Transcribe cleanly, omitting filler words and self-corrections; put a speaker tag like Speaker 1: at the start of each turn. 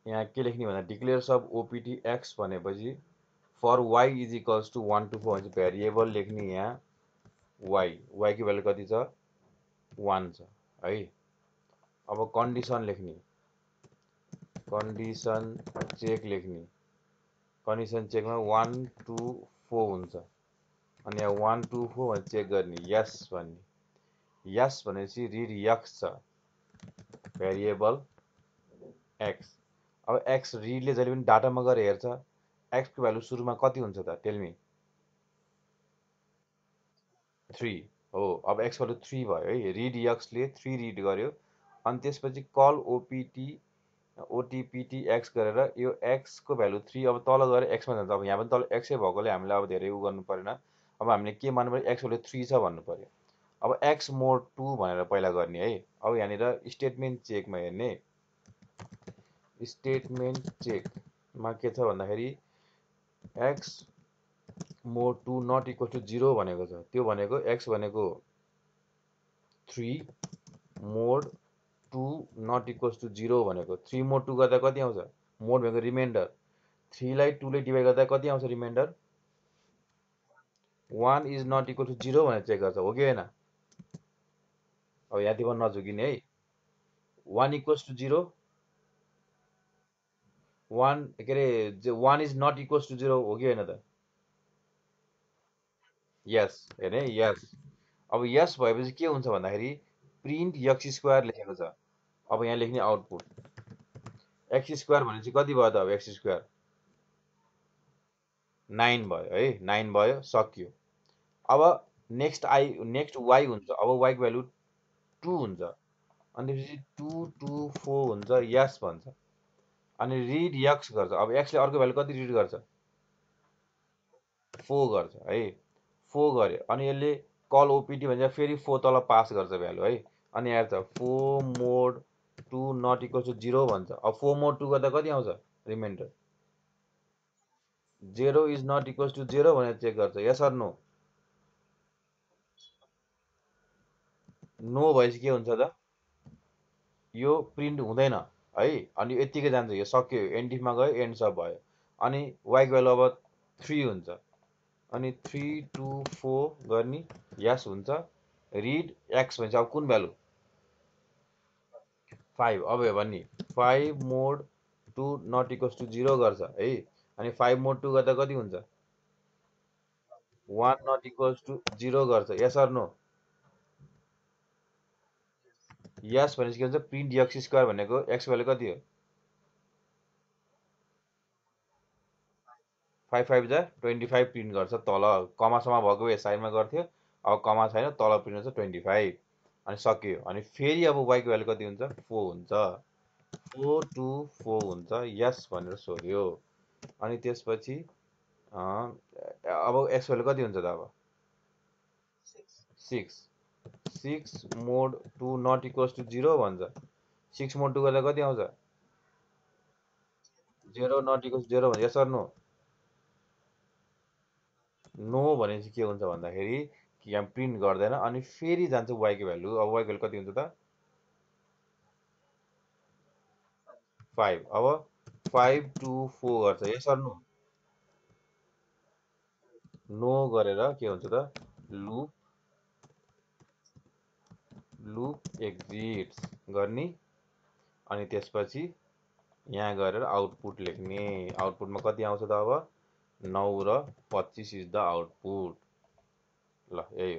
Speaker 1: यहाँ के लेख्ने भन्दा डिक्लेयर सब ओपिटी एक्स भनेपछि for y is equals to 1 to 4 variable लेख्ने यहाँ वाई की भ्यालु कति छ 1 छ है। अब कन्डिसन लेख्ने कन्डिसन चेक लेख्ने कन्डिसन चेकमा 1 to 4 हुन्छ अनि यहाँ 1 to 4 भनेर चेक गर्ने यस भन्ने यस भनेपछि रिड यक्स छ भेरिएबल एक्स। अब एक्स रिडले जहिले पनि डाटामा गएर हेर्छ एक्सको भ्यालु सुरुमा कति हुन्छ त टेल मी 3 हो। अब एक्स भ्यालु 3 भयो है रिड यक्सले 3 रिड गर्यो अनि त्यसपछि कल ओटिपिटी एक्स गरेर यो एक्सको भ्यालु 3 अब तल गएर एक्समा जान्छ। अब यहाँ पनि तल एक्सै भएकोले हामीले अब धेरै उ गर्नु परेन। अब हामीले के मान्नु पर्यो एक्स भ्यालु 3 छ भन्नु पर्यो। अब एक्स मोड 2 भनेर पहिला गर्ने है। अब यहाँनिर स्टेटमेन्ट चेकमा हेर्ने स्टेटमेन्ट चेकमा के छ भन्दाखेरि x mod 2 not equal to 0 भनेको छ। त्यो भनेको एक्स भनेको 3 मोड 2 नट इक्वल्स टु 0 भनेको 3 मोड 2 गर्दा कति आउँछ मोड भनेको रिमाइन्डर 3 लाई 2 ले डिभाइड गर्दा कति आउँछ remainder 1 is not equal to 0 भनेर चेक गर्छ हो कि होइन। अब यहाँ तिम्रो नझुकिने है 1 इक्वल्स टु 0 1 के अरे 1 इज नट इक्वल्स टु 0 हो कि होइन त यस हेर्ने यस। अब यस भएपछि के हुन्छ भन्दाखेरि प्रिन्ट एक्स स्क्वायर लेखेको छ। अब यहाँ लेख्ने आउटपुट एक्स स्क्वायर भनेपछि कति भयो त अब एक्स स्क्वायर 9 भयो है 9 भयो सक्यो। अब नेक्स्ट वाई हुन्छ। अब वाई को भ्यालु 2 हुन्छ अनि त्यसपछि 2 to 4 हुन्छ यस भन्छ अनि रिड यक्स गर्छ। अब एक्सले अर्को भ्यालु कति रिड गर्छ 4 गर्छ है 4 गर्यो अनि यसले कल ओपिटी भन्छ फेरि 4 तल पास गर्छ भ्यालु है अनि हेर्छ 4 मोड 2 नट इक्वल टु 0 भन्छ। अब 4 मोड 2 गर्दा कति आउँछ remainder 0 is not equal to 0 भनेर चेक गर्छ यस अर नो नो भएपछि के हुन्छ त यो प्रिन्ट हुँदैन है अनि यतिकै जान्छ यो सक्यो एन्डिफमा गयो एन्ड सब भयो अनि वाईको भ्यालु अब 3 हुन्छ अनि 3 to 4 गर्ने यस हुन्छ रिड एक्स भन्छ। अब कुन भ्यालु 5 अब हेर भने 5 मोड 2 नट इक्वल्स टु 0 गर्छ है अनि 5 मोड 2 गर्दा कति हुन्छ 1 नट इक्वल्स टु 0 गर्छ यस अर नो यस भनेपछि के हुन्छ प्रिन्ट एक्स स्क्वायर भनेको एक्स भ्यालु कति हो 5 5 जा 25 प्रिन्ट गर्छ तल कमासमा भएको भए साइडमा गर्थ्यो अब कमा छैन तल प्रिन्ट हुन्छ 25 अनि सक्यो अनि फेरि अब वाईको भ्यालु कति हुन्छ 4 हुन्छ 4 to 4 हुन्छ यस भनेर सोध्यो अनि त्यसपछि अब एक्स भ्यालु कति हुन्छ त अब 6 मोड 2 नट इक्वल्स टु 0 भन्छ 6 मोड 2 गर्दा कति आउँछ 0 नट इक्वल्स 0 भन्छ यस अर नो नो भनेपछि के हुन्छ भन्दाखेरि कि यहाँ प्रिन्ट गर्दैन अनि फेरि जान्छ वाईको भ्यालु। अब वाईको भ्यालु कति हुन्छ त 5 अब 5 to 4 गर्छ यस अर नो नो गरेर के हुन्छ त लुप एक्जिट्स गर्ने अनि त्यसपछि यहाँ गरेर आउटपुट लेख्ने आउटपुटमा कति आउँछ त अब 9 र 25 इज द आउटपुट ल यही